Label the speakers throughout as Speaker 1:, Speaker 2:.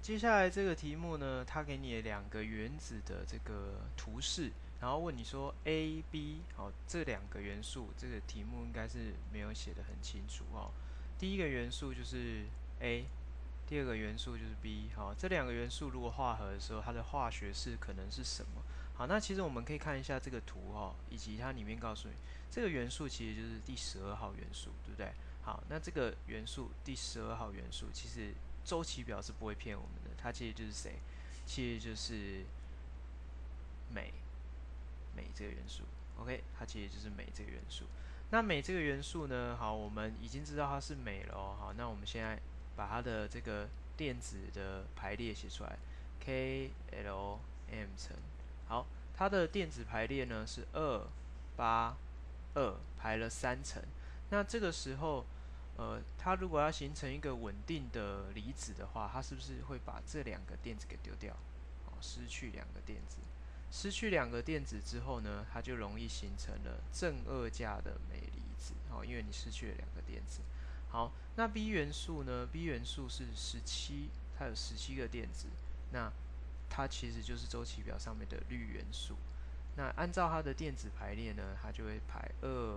Speaker 1: 接下来这个题目呢，它给你两个原子的这个图示，然后问你说 A、B， 好，这两个元素，这个题目应该是没有写得很清楚哦。第一个元素就是 A，第二个元素就是 B， 好，这两个元素如果化合的时候，它的化学式可能是什么？好，那其实我们可以看一下这个图哦，以及它里面告诉你，这个元素其实就是第12号元素，对不对？好，那这个元素第12号元素，其实周期表是不会骗我们的，它其实就是谁？其实就是镁，镁这个元素。OK，它其实就是镁这个元素。那镁这个元素呢，好，我们已经知道它是镁了哦。好，那我们现在把它的这个电子的排列写出来，KLM 层。好，它的电子排列呢是2、8、2，排了3层。那这个时候，它如果要形成一个稳定的离子的话，它是不是会把这两个电子给丢掉？哦，失去两个电子。失去两个电子之后呢，它就容易形成了正二价的镁离子。好，因为你失去了两个电子。好，那 B 元素呢 ？B 元素是17，它有17个电子。那它其实就是周期表上面的氯元素。那按照它的电子排列呢，它就会排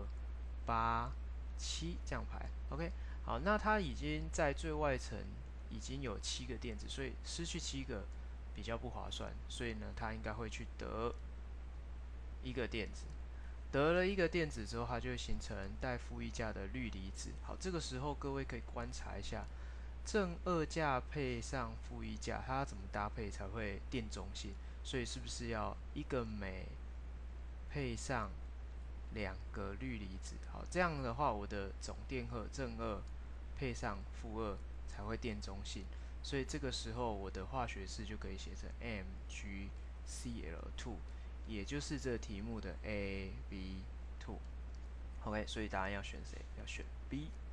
Speaker 1: 2、8、7这样排。OK，好，那它已经在最外层已经有7个电子，所以失去7个比较不划算，所以呢，它应该会去得一个电子。得了一个电子之后，它就会形成带负一价的氯离子。好，这个时候各位可以观察一下，正二价配上负一价，它要怎么搭配才会电中性？所以是不是要一个镁配上2个氯离子？好，这样的话，我的总电荷正二配上负二才会电中性。所以这个时候我的化学式就可以写成 MgCl2，也就是这题目的 AB2。OK，所以答案要选谁？要选 B。